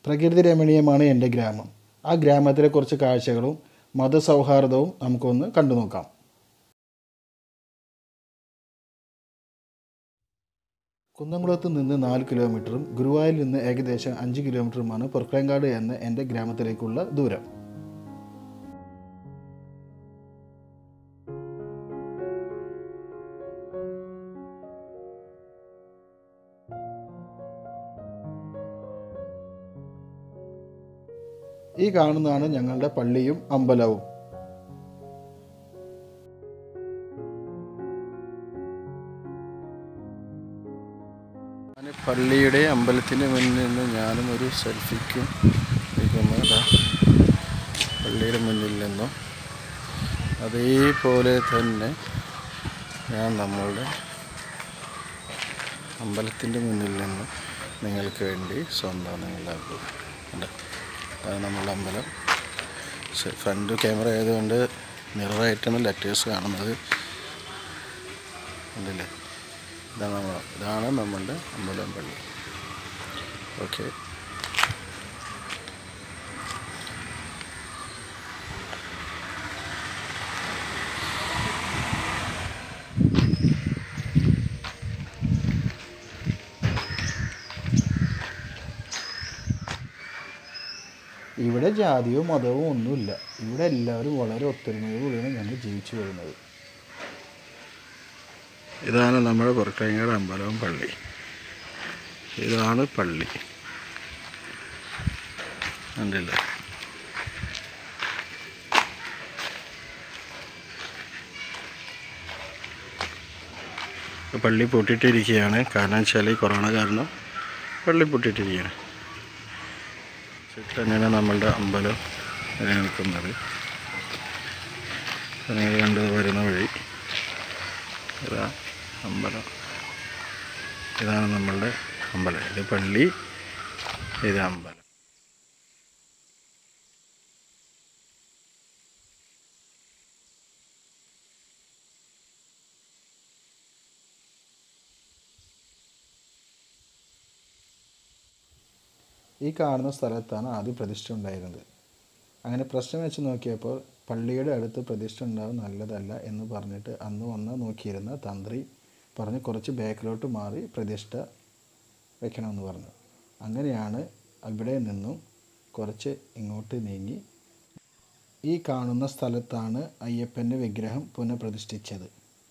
പ്രകൃതി രമണീയമാണ് എൻ്റെ ഗ്രാമം. ആ ഗ്രാമത്തിലെ കുറച്ച് കാഴ്ചകളും മതസൗഹാർദ്ദവും നമുക്കൊന്ന് കണ്ടു നോക്കാം. കുന്നംകുളത്ത് നിന്ന് 4 കിലോമീറ്ററും ഗുരുവായൂരിൽ നിന്ന് ഏകദേശം 5 കിലോമീറ്ററുമാണ് പൊർക്കളങ്കാട് എന്ന എൻ്റെ ഗ്രാമത്തിലേക്കുള്ള ദൂരം. ഈ കാണുന്നതാണ് ഞങ്ങളുടെ പള്ളിയും അമ്പലവും. പള്ളിയുടെ അമ്പലത്തിൻ്റെ മുന്നിൽ നിന്ന് ഞാനും ഒരു സെൽഫിക്കും പള്ളിയുടെ മുന്നിൽ നിന്നും അതേപോലെ തന്നെ ഞാൻ നമ്മളുടെ അമ്പലത്തിൻ്റെ മുന്നിൽ നിന്ന് നിങ്ങൾക്ക് വേണ്ടി സ്വന്തം നിങ്ങളാക്കും. അതാണ് നമ്മളുടെ അമ്പലം. ഫ്രണ്ട് ക്യാമറ ആയതുകൊണ്ട് നിറവായിട്ടാണ് ലെറ്റേഴ്സ് കാണുന്നത്. ഉണ്ടല്ലേ, ഇതാണ് നമ്മളുടെ അമ്പലം പള്ളി. ഓക്കെ, ഇവിടെ ജാതിയോ മതമോ ഒന്നുമില്ല. ഇവിടെ എല്ലാവരും വളരെ ഒത്തൊരുമയോടുകൂടിയാണ് ഞങ്ങൾ ജീവിച്ചു വരുന്നത്. ഇതാണ് നമ്മുടെ പൊർക്കളങ്ങാട് അമ്പലവും പള്ളി. ഇതാണ് പള്ളി, കണ്ടില്ല. പള്ളി പൂട്ടിയിട്ടിരിക്കുകയാണ്. കാരണം വെച്ചാൽ ഈ കൊറോണ കാരണം പള്ളി പൂട്ടിയിട്ടിരിക്കുകയാണ്. തന്നെയാണ് നമ്മളുടെ അമ്പലം നിലനിൽക്കുന്നത്. നിങ്ങൾ കണ്ടു വരുന്ന വഴി ഇതാ അമ്പലം. ഇതാണ് നമ്മളുടെ അമ്പലം. ഇത് പള്ളി, ഇത് അമ്പലം. ഈ കാണുന്ന സ്ഥലത്താണ് ആദ്യം പ്രതിഷ്ഠ ഉണ്ടായിരുന്നത്. അങ്ങനെ പ്രശ്നം വെച്ച് നോക്കിയപ്പോൾ പള്ളിയുടെ അടുത്ത് പ്രതിഷ്ഠ ഉണ്ടാവും നല്ലതല്ല എന്ന് പറഞ്ഞിട്ട് അന്ന് വന്ന് നോക്കിയിരുന്ന തന്ത്രി പറഞ്ഞ് കുറച്ച് ബാക്കിലോട്ട് മാറി പ്രതിഷ്ഠ വെക്കണമെന്ന് പറഞ്ഞു. അങ്ങനെയാണ് ഇവിടെ നിന്നും കുറച്ച് ഇങ്ങോട്ട് നീങ്ങി ഈ കാണുന്ന സ്ഥലത്താണ് അയ്യപ്പൻ്റെ വിഗ്രഹം പുനഃപ്രതിഷ്ഠിച്ചത്.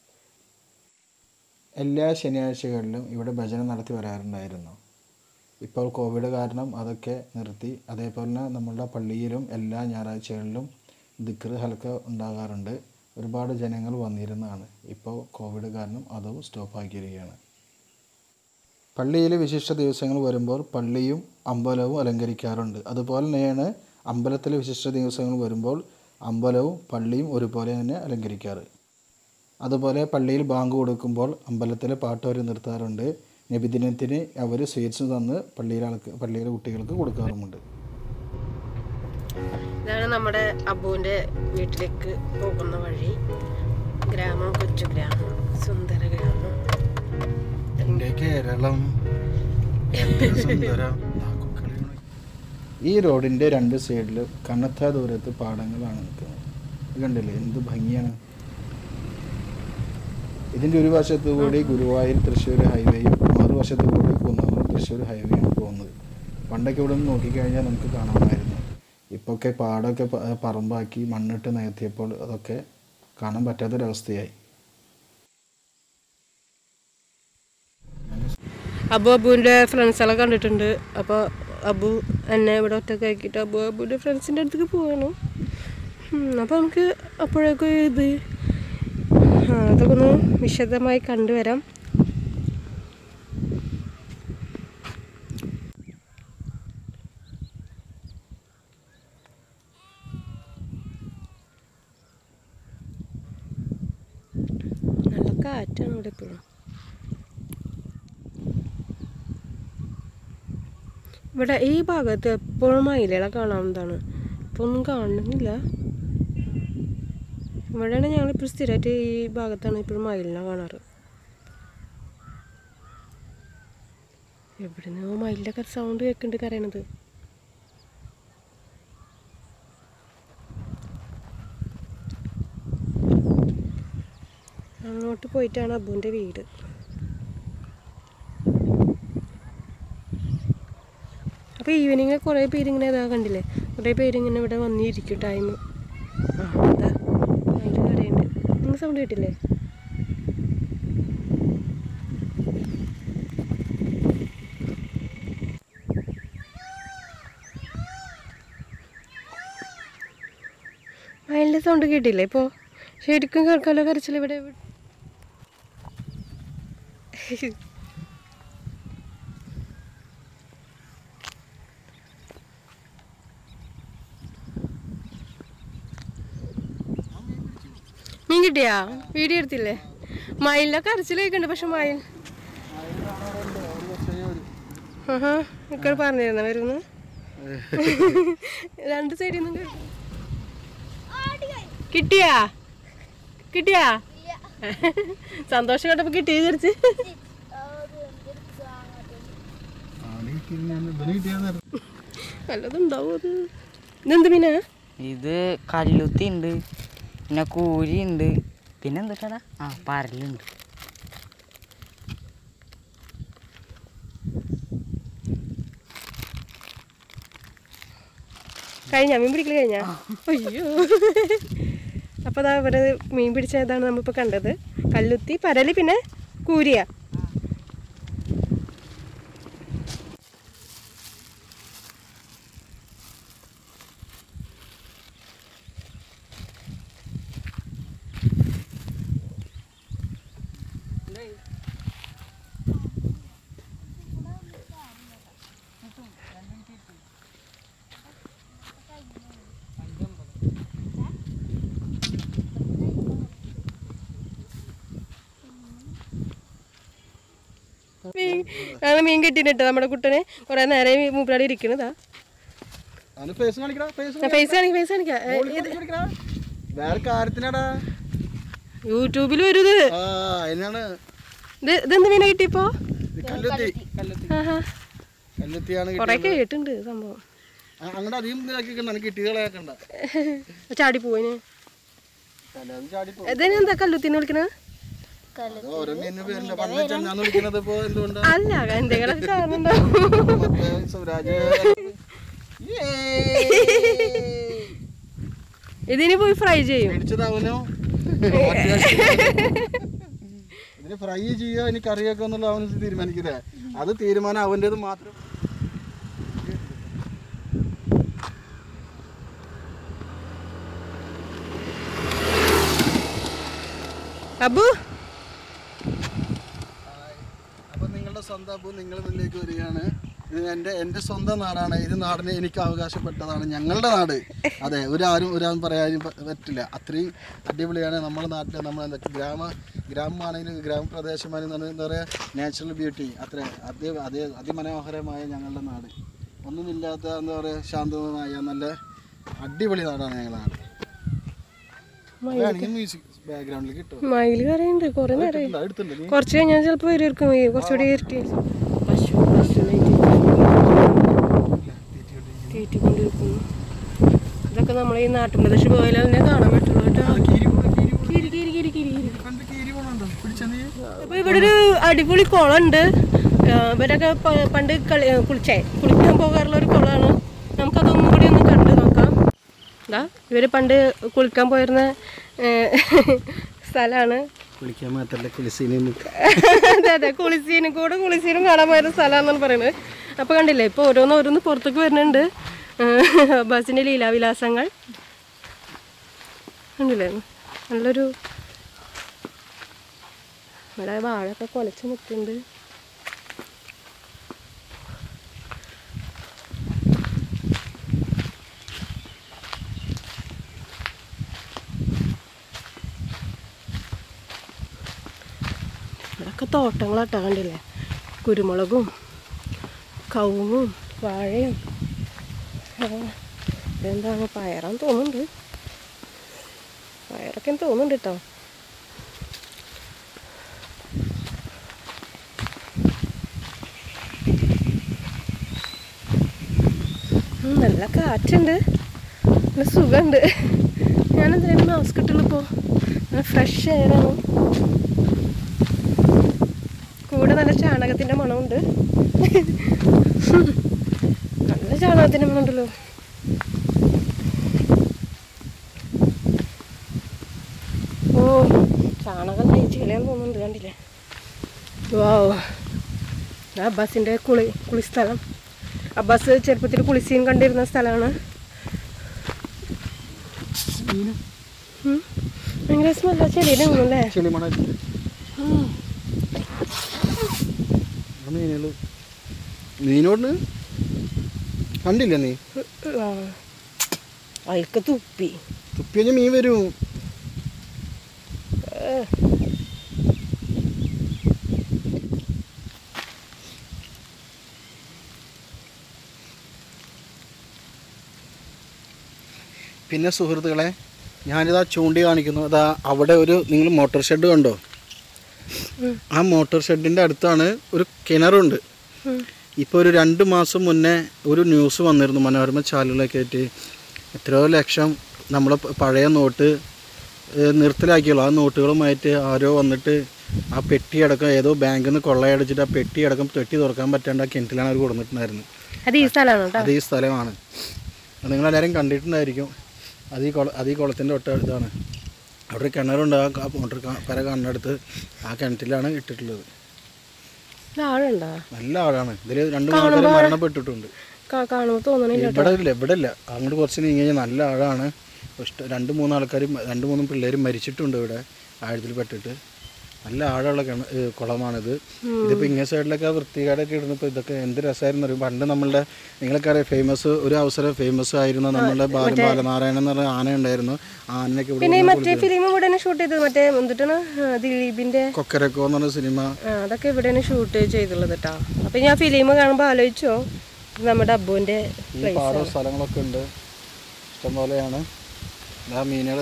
എല്ലാ ശനിയാഴ്ചകളിലും ഇവിടെ ഭജന നടത്തി വരാറുണ്ടായിരുന്നു. ഇപ്പോൾ കോവിഡ് കാരണം അതൊക്കെ നിർത്തി. അതേപോലെ തന്നെ നമ്മളുടെ പള്ളിയിലും എല്ലാ ഞായറാഴ്ചകളിലും ദിക്ർ ഹൽക്ക ഉണ്ടാകാറുണ്ട്. ഒരുപാട് ജനങ്ങൾ വന്നിരുന്നതാണ്. ഇപ്പോൾ കോവിഡ് കാരണം അതും സ്റ്റോപ്പാക്കിയിരിക്കുകയാണ്. പള്ളിയിൽ വിശിഷ്ട ദിവസങ്ങൾ വരുമ്പോൾ പള്ളിയും അമ്പലവും അലങ്കരിക്കാറുണ്ട്. അതുപോലെ തന്നെയാണ് അമ്പലത്തിലെ വിശിഷ്ട ദിവസങ്ങൾ വരുമ്പോൾ അമ്പലവും പള്ളിയും ഒരുപോലെ തന്നെ അലങ്കരിക്കാറ്. അതുപോലെ പള്ളിയിൽ ബാങ്ക് കൊടുക്കുമ്പോൾ അമ്പലത്തിലെ പാട്ട് അവർ നിർത്താറുണ്ട്. നബിദിനത്തിന് അവർ സ്വീറ്റ്സ് തന്ന് പള്ളിയിലെ കുട്ടികൾക്ക് കൊടുക്കാറുമുണ്ട്. ഇതാണ് നമ്മുടെ അബുവിൻ്റെ വീട്ടിലേക്ക് പോകുന്ന വഴി. ഗ്രാമം, കൊച്ചു ഗ്രാമം, സുന്ദര ഗ്രാമം. കേരളം ഈ റോഡിൻ്റെ 2 സൈഡിലും കണ്ണത്താ ദൂരത്ത് പാടങ്ങളാണ് നിൽക്കുന്നത്. കണ്ടില്ലേ, എന്ത് ഭംഗിയാണ്. ഇതിൻ്റെ ഒരു വശത്തു കൂടി ഗുരുവായൂർ തൃശ്ശൂർ ഹൈവേയും മറുവശത്തു കൂടി കുന്നംകുളം തൃശ്ശൂർ ഹൈവേയാണ് പോകുന്നത്. പണ്ടൊക്കെ ഇവിടെ നിന്ന് നോക്കിക്കഴിഞ്ഞാൽ നമുക്ക് കാണാമായിരുന്നു. ഇപ്പോഴൊക്കെ പാടമൊക്കെ പറമ്പാക്കി മണ്ണിട്ട് നികത്തിയപ്പോൾ അതൊക്കെ കാണാൻ പറ്റാത്തൊരവസ്ഥയായി. അബുവിൻ്റെ ഫ്രണ്ട്സെല്ലാം കണ്ടിട്ടുണ്ട്. അപ്പോൾ അബു എന്നെ ഇവിടെ ഒറ്റയ്ക്ക് ആക്കിയിട്ട് അബുവിൻ്റെ ഫ്രണ്ട്സിൻ്റെ അടുത്തേക്ക് പോവാണ്. അപ്പോൾ നമുക്ക് അപ്പോഴേക്കും അതൊക്കെ ഒന്ന് വിശദമായി കണ്ടുവരാം. നല്ല കാറ്റാണ് ഇവിടെ എപ്പോഴും. ഇവിടെ ഈ ഭാഗത്ത് എപ്പോഴും മയിലുകളെ കാണാവുന്നതാണ്. ഇപ്പോൾ ഒന്നും കാണുന്നില്ല. ഇവിടെയാണ് ഞങ്ങളിപ്പോൾ സ്ഥിരമായിട്ട് ഈ ഭാഗത്താണ് ഇപ്പോഴും മയിലിനെ കാണാറ്. എവിടെ നിന്നോ മയിലിൻ്റെ സൗണ്ട് കേൾക്കുന്നുണ്ട് കരയണത്. അങ്ങോട്ട് പോയിട്ടാണ് അബുവിൻ്റെ വീട്. അപ്പോൾ ഈവനിങ് കുറേ പേരിങ്ങനെ ഇതാ കണ്ടില്ലേ, കുറേ പേരിങ്ങനെ ഇവിടെ വന്നിരിക്കും ടൈം. അതാ അതിൻ്റെ കരയുണ്ട്. നിങ്ങൾ സൗണ്ട് കേട്ടില്ലേ? മയിലിൻ്റെ സൗണ്ട് കേട്ടില്ലേ ഇപ്പോൾ? ശരിക്കും കേൾക്കാമല്ലോ കരച്ചിൽ ഇവിടെ. മീൻ കിട്ടിയാ? വീഡിയോ എടുത്തില്ലേ? മയിലിൻ്റെ കരച്ചിൽ കേൾക്കുന്നുണ്ട്. പക്ഷെ മയിൽ ഒക്കെ പറഞ്ഞിരുന്ന വരുന്നു. രണ്ട് സൈഡിൽ നിന്നും കേൾക്കും. കിട്ടിയാ? കിട്ടിയാ? സന്തോഷം കേട്ടപ്പോ കിട്ടി വിചാരിച്ച്. നല്ലതുണ്ടാവും അത്. ഇതെന്ത് മീനാ? ഇത് കല്ലുത്തി ഉണ്ട്, പിന്നെ കൂരി ഉണ്ട്, പിന്നെ എന്താ പരലുണ്ട്. കഴിഞ്ഞാ മീൻ പിടിക്കൽ കഴിഞ്ഞാ? അയ്യോ. അപ്പോൾ അതാ ഇവിടെ മീൻ പിടിച്ചതാണ് നമ്മളിപ്പോൾ കണ്ടത്. കല്ലുത്തി, പരല്, പിന്നെ കൂരിയ. മീൻ കിട്ടിട്ടോ നമ്മുടെ കുട്ടനെ. കുറെ നേരം മൂപ്പരാടി ഇരിക്കണതാ. യൂട്യൂബിൽ വരും ഇത്. ഇതെന്ത് മീനെ കിട്ടിയപ്പോ? കൊറേ കേട്ടുണ്ട് സംഭവം. ചാടി പോയിന്. ഇതിനെന്താ കല്ലുത്തിന്ന് വിളിക്കണ? അല്ല, എന്തെങ്കിലും കാണുന്നുണ്ടോ? ഇതിന് പോയി ഫ്രൈ ചെയ്യും. ഇതിന് ഫ്രൈ ചെയ്യോ ഇനി കറിയൊക്കെ എന്നുള്ള അവന് തീരുമാനിക്കില്ലേ? അത് തീരുമാനം അവൻ്റെത് മാത്രം. അബു, അപ്പം നിങ്ങളുടെ സ്വന്തം അബു നിങ്ങളുടെ മുന്നിലേക്ക് വരികയാണ്. ഇത് എൻ്റെ സ്വന്തം നാടാണ്. ഇത് നാടിന് എനിക്ക് അവകാശപ്പെട്ടതാണ്, ഞങ്ങളുടെ നാട്. അതെ, ഒരാളും പറയാനും പറ്റില്ല. അത്രയും അടിപൊളിയാണ് നമ്മുടെ നാട്ടിൽ. നമ്മൾ എന്തൊക്കെ ഗ്രാമമാണെങ്കിലും ഗ്രാമപ്രദേശമാണെങ്കിലും എന്താ പറയുക, നാച്ചുറൽ ബ്യൂട്ടി അത്ര അതിമനോഹരമായ ഞങ്ങളുടെ നാട്. ഒന്നുമില്ലാത്ത എന്താ പറയുക, ശാന്തമായ നല്ല അടിപൊളി നാടാണ് ഞങ്ങളുടെ നാട്. മ്യൂസിക് ബാക്ക്ഗ്രൗണ്ടിൽ കിട്ടും. മയിൽ കരയുണ്ട് കുറെ നേരം. കുറച്ച് കഴിഞ്ഞാൽ ചിലപ്പോൾ വരുമായിരിക്കും. കുറച്ചുകൂടി ഇരുട്ടി തീറ്റിക്കൊണ്ടിരിക്കുന്നു. ഇതൊക്കെ നമ്മൾ ഈ നാട്ടുപ്രദേശം പോയാൽ അതിനെ കാണാൻ പറ്റുള്ളൂ കേട്ടോ. അപ്പോൾ ഇവിടെ ഒരു അടിപൊളി കുളമുണ്ട്. ഇവരൊക്കെ പണ്ട് കുളിക്കാൻ പോകാറുള്ള ഒരു കുളമാണ്. നമുക്കതൊന്നും കൂടി ഒന്ന് കണ്ടു നോക്കാം. ഇതാ ഇവർ പണ്ട് കുളിക്കാൻ പോയിരുന്ന സ്ഥലമാണ്. കുളിക്കാൻ മാത്രമല്ല, അതെ, കുളിസീനും കാണാൻ പോയിരുന്ന സ്ഥലമാണെന്നാണ് പറയുന്നത്. അപ്പോൾ കണ്ടില്ലേ, ഇപ്പോൾ ഓരോന്ന് പുറത്തേക്ക് വരുന്നുണ്ട്. ബസ്സിൻ്റെ ലീലാവിലാസങ്ങൾ കണ്ടില്ലേ? നല്ലൊരു ഇവിടെ വാഴയൊക്കെ കുലച്ച് നിൽക്കുന്നുണ്ട്. ഇവിടെയൊക്കെ തോട്ടങ്ങളാട്ടോ കണ്ടില്ലേ? കുരുമുളകും കവുങ്ങും വാഴയും. ഇതെന്താണ് പയറാന്ന് തോന്നുന്നുണ്ട്. പയറൊക്കെ തോന്നുന്നുണ്ട് കേട്ടോ. നല്ല കാറ്റുണ്ട്, നല്ല സുഖമുണ്ട്. ഞാനെന്തിനാണ് മാസ്ക് ഇട്ടുള്ളൂ. ഇപ്പോൾ നല്ല ഫ്രഷ് എയറാണ്. ചാണകത്തിൻ്റെ മണമുണ്ട്. നല്ല ചാണകത്തിൻ്റെ മണമുണ്ടല്ലോ. ഓ ചാണകം തേച്ച് കളയാൻ തോന്നുന്നുണ്ട്, കണ്ടില്ലേ? വാവ്, അബ്ബാസിൻ്റെ കുളിസ്ഥലം. അബ്ബാസ് ചെറുപ്പത്തിൽ കുളിസീൻ കണ്ടിരുന്ന സ്ഥലമാണ്. ഭയങ്കര സ്മെല്ല ചെളിയുടെ ഒന്നുമല്ലേ? മീനോട് കണ്ടില്ല നീ? അയക്ക് തുപ്പി കഴിഞ്ഞ മീൻ വരും. പിന്നെ സുഹൃത്തുക്കളെ, ഞാനിതാ ചൂണ്ടി കാണിക്കുന്നു. അതാ അവിടെ നിങ്ങൾ മോട്ടോർ ഷെഡ് കണ്ടോ? ആ മോട്ടോർ ഷെഡിൻ്റെ അടുത്താണ് ഒരു കിണറുണ്ട്. ഇപ്പോൾ ഒരു 2 മാസം മുന്നേ ഒരു ന്യൂസ് വന്നിരുന്നു, മനോരമ ചാനലിലൊക്കെ ആയിട്ട് എത്രയോ ലക്ഷം നമ്മളെ പഴയ നോട്ട് നിർത്തലാക്കിയുള്ളൂ. ആ നോട്ടുകളുമായിട്ട് ആരോ വന്നിട്ട് ആ പെട്ടിയടക്കം ഏതോ ബാങ്കിൽ നിന്ന് കൊള്ളയടിച്ചിട്ട് ആ പെട്ടിയടക്കം പെട്ടി തുറക്കാൻ പറ്റാണ്ട് ആ കിണറ്റിലാണ് അവർ കൊടുത്തിട്ടുണ്ടായിരുന്നത്. അത് ഈ സ്ഥലമാണ്. നിങ്ങളെല്ലാവരും കണ്ടിട്ടുണ്ടായിരിക്കും. അത് ഈ കുളത്തിൻ്റെ ഇതാണ്. അവിടെ കിണറുണ്ട്. ആ മോട്ടർ പര കണ്ണടുത്ത് ആ കിണറ്റിലാണ് ഇട്ടിട്ടുള്ളത്. നല്ല ആഴാണ്. ഇതിൽ 2 ആൾക്കാർ മരണപ്പെട്ടിട്ടുണ്ട്. ഇവിടെ ഇല്ല, അങ്ങോട്ട് കുറച്ച് നീങ്ങി കഴിഞ്ഞാൽ നല്ല ആഴാണ്. 2-3 ആൾക്കാർ 2-3 പിള്ളേർ മരിച്ചിട്ടുണ്ട് ഇവിടെ ആഴത്തിൽ പെട്ടിട്ട്. നല്ല ആഴമുള്ള കുളമാണിത്. ഇതിപ്പോൾ ഇങ്ങനെ സൈഡിലൊക്കെ വൃത്തികേടൊക്കെ ഇടുന്നപ്പോൾ ഇതൊക്കെ എന്ത് രസമായിരുന്നു അറിയും. പണ്ട് നമ്മളുടെ നിങ്ങളൊക്കെ അറിയാം, ഫേമസ് അവസരം ഫേമസ് ആയിരുന്നു നമ്മളുടെ ബാലനാരായണൻ എന്ന് പറഞ്ഞ ആന ഉണ്ടായിരുന്നു. ആനയൊക്കെ കൊക്കരക്കോ എന്ന് പറഞ്ഞ സിനിമ അതൊക്കെ ഇവിടെയാണ് ഷൂട്ട് ചെയ്തുള്ളത് കേട്ടോ. അപ്പൊ ഞാൻ ഫിലിം കാണുമ്പോൾ ആലോചിച്ചോ, നമ്മുടെ അബ്ബുവിന്റെ പാട സ്ഥലങ്ങളൊക്കെ ഉണ്ട്, ഇഷ്ടംപോലെയാണ്. മീനുകൾ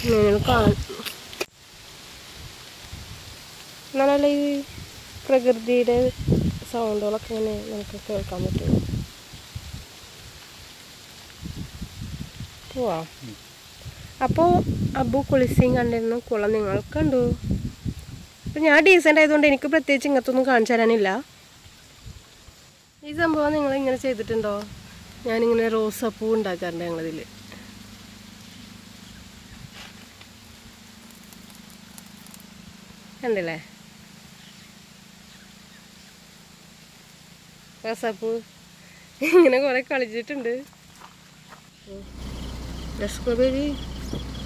നല്ല ഈ പ്രകൃതിയുടെ സൗണ്ടുകളൊക്കെ ഇങ്ങനെ നമുക്ക് കേൾക്കാൻ പറ്റും. പോവാ. അപ്പോൾ അബ്ബു കുളിസിയും കണ്ടിരുന്നു, കുളം നിങ്ങൾ കണ്ടു. അപ്പം ഞാൻ ഡീസൻ്റ് ആയതുകൊണ്ട് എനിക്ക് പ്രത്യേകിച്ച് ഇങ്ങനത്തൊന്നും കാണിച്ചു തരാനില്ല. ഈ സംഭവം നിങ്ങളിങ്ങനെ ചെയ്തിട്ടുണ്ടോ? ഞാനിങ്ങനെ റോസാപ്പൂ ഉണ്ടാക്കാറുണ്ട് ഞങ്ങളിതിൽ. കണ്ടില്ലേ റോസാപ്പൂ? ഇങ്ങനെ കുറേ കളിച്ചിട്ടുണ്ട്. സ്ട്രോബെറി